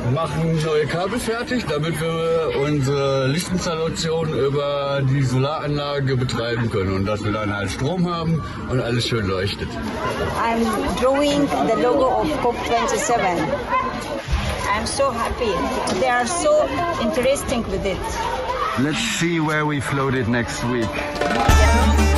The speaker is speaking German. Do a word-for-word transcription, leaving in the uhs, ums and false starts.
machen neue Kabel fertig, damit wir unsere Lichtinstallation über die Solaranlage betreiben können und dass wir dann halt Strom haben und alles schön leuchtet. I'm drawing the logo of COP twenty-seven. I'm so happy. They are so interesting with it. Let's see where we float it next week. Yeah.